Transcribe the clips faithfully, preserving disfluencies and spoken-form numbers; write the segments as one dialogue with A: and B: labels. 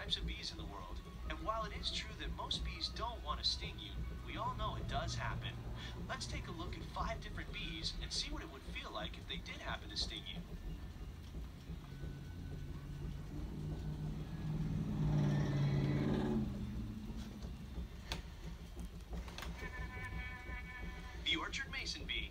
A: types of bees in the world, and while it is true that most bees don't want to sting you, we all know it does happen. Let's take a look at five different bees and see what it would feel like if they did happen to sting you. The orchard mason bee.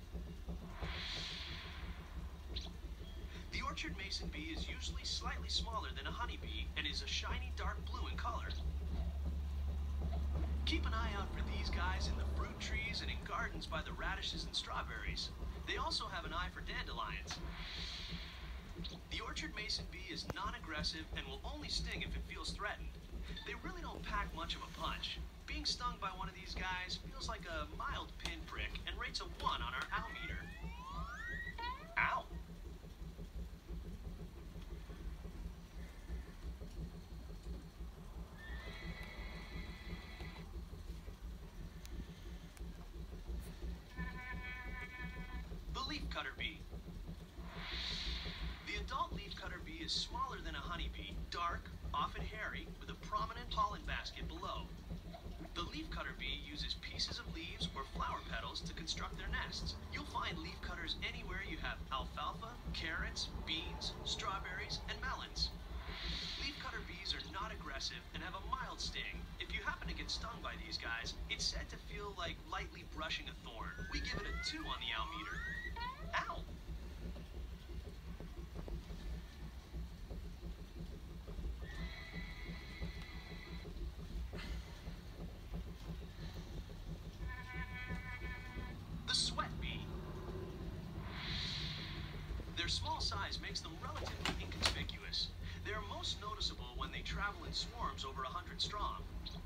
A: The orchard mason bee is usually slightly smaller than a honeybee and is a shiny dark blue in color. Keep an eye out for these guys in the fruit trees and in gardens by the radishes and strawberries. They also have an eye for dandelions. The orchard mason bee is non-aggressive and will only sting if it feels threatened. They really don't pack much of a punch. Being stung by one of these guys feels like a mild pinprick and rates a one on our ow meter. Ow! The leafcutter bee. The adult leafcutter bee is smaller than a honeybee, dark, often hairy, with a prominent pollen basket below. The leafcutter bee uses pieces of leaves or flower petals to construct their nests. You'll find leafcutters anywhere you have alfalfa, carrots, beans, strawberries, and melons. Leafcutter bees are not aggressive and have a mild sting. If you happen to get stung by these guys, it's said to feel like lightly brushing a thorn. We give it a two on the ow meter. Ow! The sweat bee. Their small size makes them relatively inconspicuous. They are most noticeable when they travel in swarms over a hundred strong.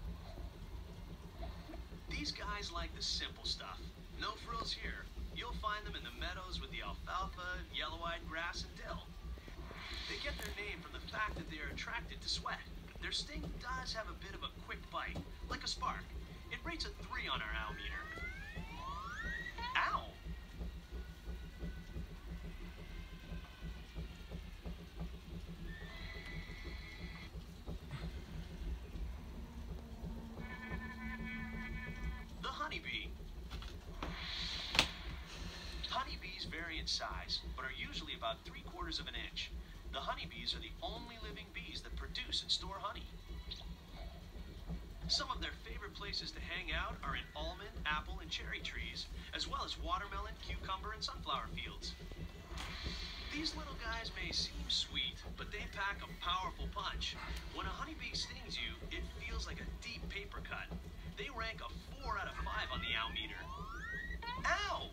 A: These guys like the simple stuff. No frills here. You'll find them in the meadows with the alfalfa, yellow-eyed grass, and dill. They get their name from the fact that they are attracted to sweat. Their sting does have a bit of a quick bite, like a spark. It rates a three on our ow meter. Ow! The honeybee. Honeybees vary in size, but are usually about three quarters of an inch. The honeybees are the only living bees that produce and store honey. Some of their favorite places to hang out are in almond, apple, and cherry trees, as well as watermelon, cucumber, and sunflower fields. These little guys may seem sweet, but they pack a powerful punch. When a honeybee stings you, it feels like a deep paper cut. They rank a four out of five on the ow meter. Ow!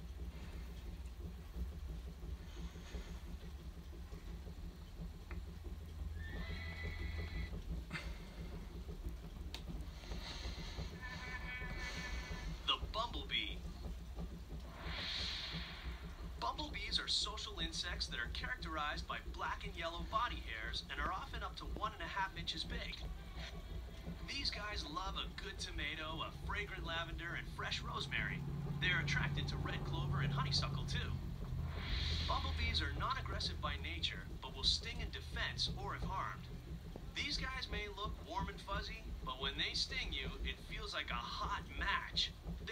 A: Bumblebee. Bumblebees are social insects that are characterized by black and yellow body hairs and are often up to one and a half inches big. These guys love a good tomato, a fragrant lavender, and fresh rosemary. They are attracted to red clover and honeysuckle too. Bumblebees are non-aggressive by nature, but will sting in defense or if harmed. These guys may look warm and fuzzy, but when they sting you, it feels like a hot match.